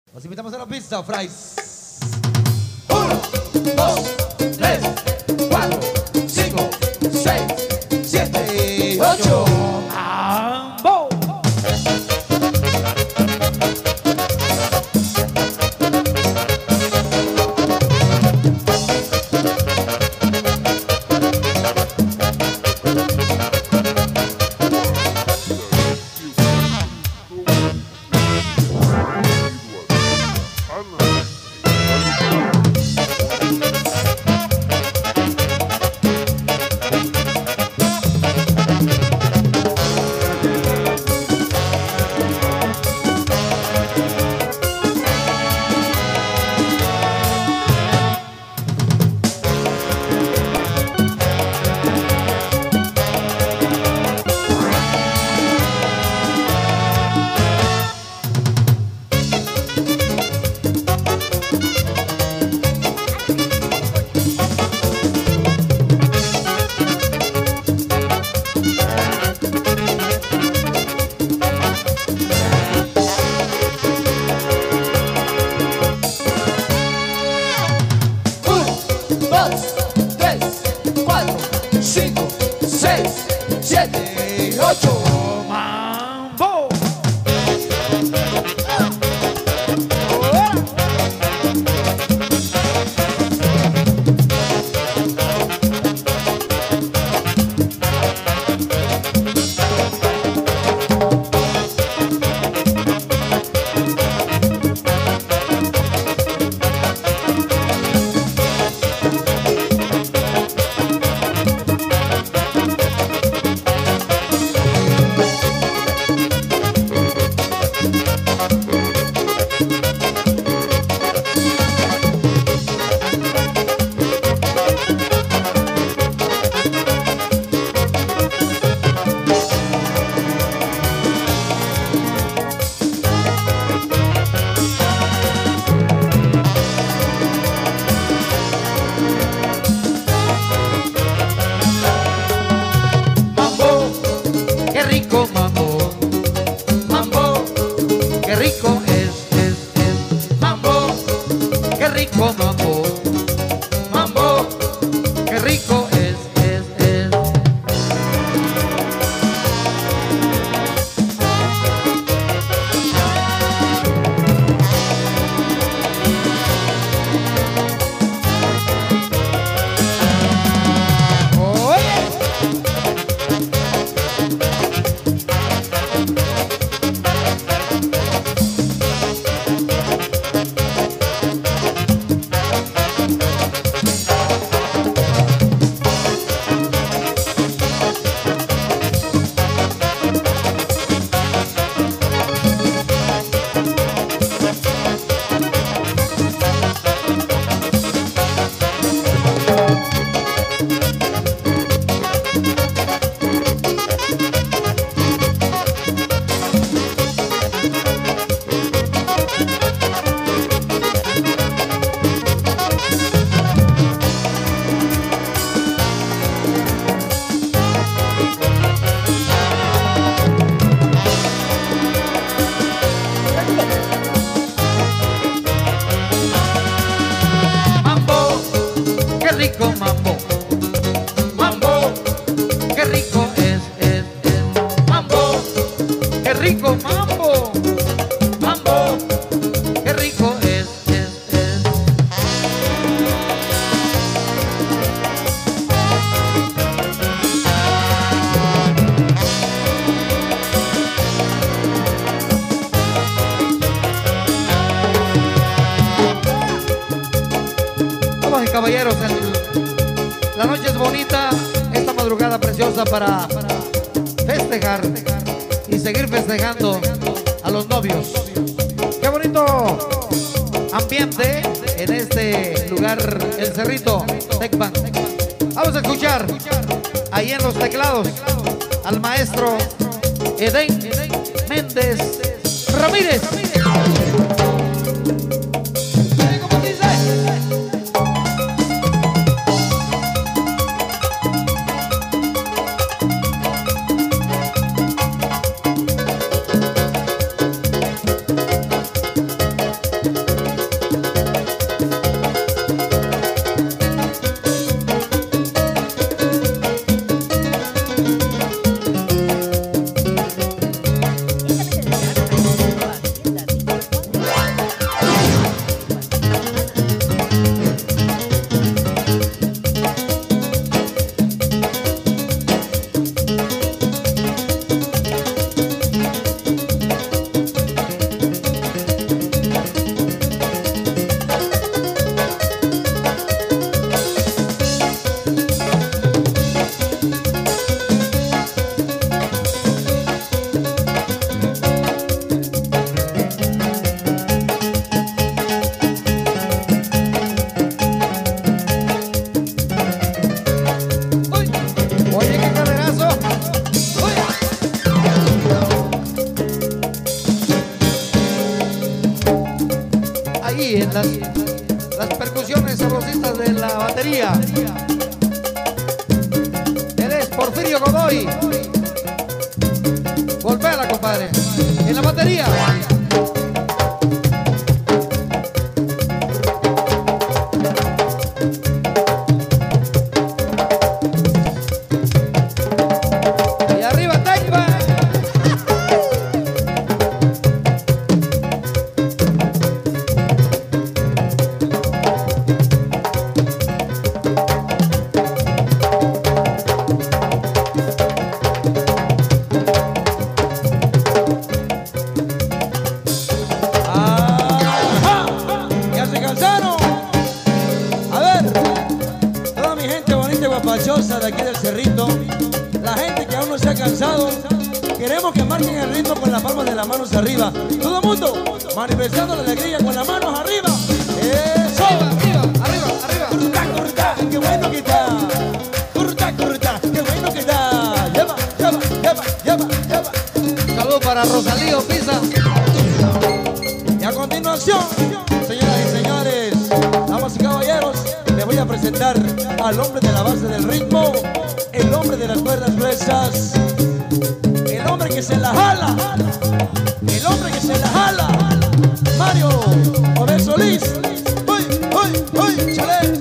Los invitamos a la pista, Fries. 1, 2, 3, 4, 5, 6, 7, 8. ¡Mambo! Caballeros, la noche es bonita, esta madrugada preciosa para festejar y seguir festejando a los novios. Qué bonito ambiente en este lugar, el Cerrito Tecpan. Vamos a escuchar ahí en los teclados al maestro Edén Méndez Ramírez. ahí en las percusiones sabrositas de la batería. Él es Porfirio Godoy. Golpéala, compadre. En la batería. Y arriba, Taipa. De aquí del Cerrito, la gente que aún no se ha cansado, queremos que marquen el ritmo con las palmas de las manos arriba. Todo el mundo manifestando la alegría con las manos arriba. Eso. Arriba, arriba, arriba. Curta, curta, qué bueno que está. Curta, curta, qué bueno que está. Lleva, lleva, lleva, lleva, lleva. Saludos para Rosalío Pisa. Y a continuación, señoras y señores, damas y caballeros, les voy a presentar al hombre de la base del ritmo, el hombre de las cuerdas gruesas, el hombre que se la jala, el hombre que se la jala, Mario Ove Solís. ¡Uy, uy, uy, chale!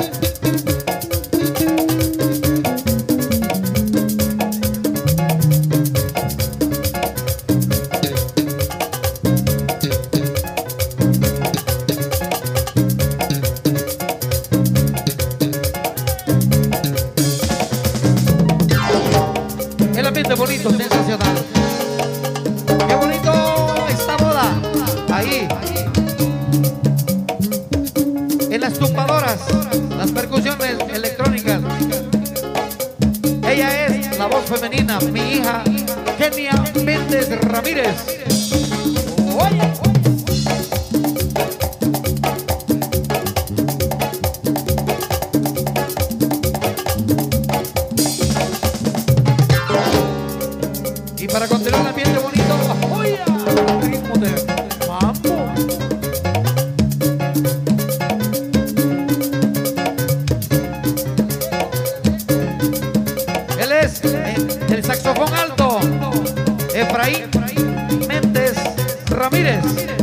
Bonito, sensacional. Qué bonito esta boda. Ahí. En las tumbadoras, las percusiones electrónicas. Ella es la voz femenina, mi hija Kenia Méndez Ramírez. Oye. Y para continuar el ambiente bonito, ¡oye! Al ritmo de mambo. Él es el saxofón alto, Efraín Méndez Ramírez.